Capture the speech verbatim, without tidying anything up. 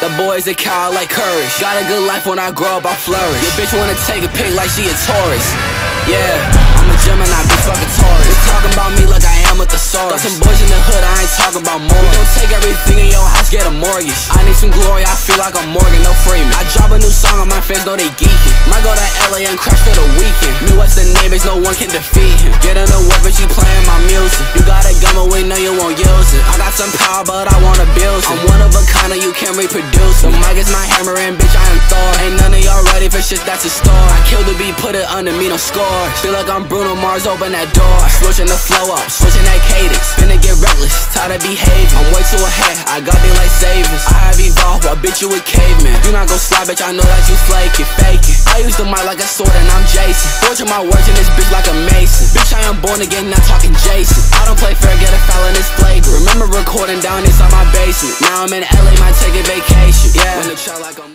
The boys that cow like courage. Got a good life when I grow up, I flourish. Your bitch wanna take a pic like she a Taurus. Yeah, I'm a Gemini, bitch, fuck a Taurus. They talking about me like I am with the source. Got some boys in the hood, I ain't talking about more. We don't take everything in your house, get a mortgage. I need some glory, I feel like I'm Morgan, no Freeman. I drop a new song on my fans, know they geeking. Might go to L A and crash for the weekend. Me, what's the name, no one can defeat him. Get in the whip, but you playing my music. You got a gun, but we know you won't use it. I got some power, but I wanna build it. I'm one of a kind, and you can't reproduce it. The mic is my hammer, and bitch, I am Thor. Ain't none of y'all ready for shit that's a star. I kill the beat, put it under me, no scores. Feel like I'm Bruno Mars, open that door. I switching the flow up, switching that cadence. Finna get reckless, tired of behaving. I'm way too ahead, I got me like savings. I have evolved, I bitch you a caveman. You not gon' slide, bitch, I know that you flaking, faking. I use the mic like a sword and I'm Jason. Forging my words in this bitch like a mason. Bitch, I am born again, not talking Jason. I don't play fair, get a foul in this flagrant. Remember recording down inside my basement. Now I'm in L A, might take a vacation. Yeah, in the trap like I'm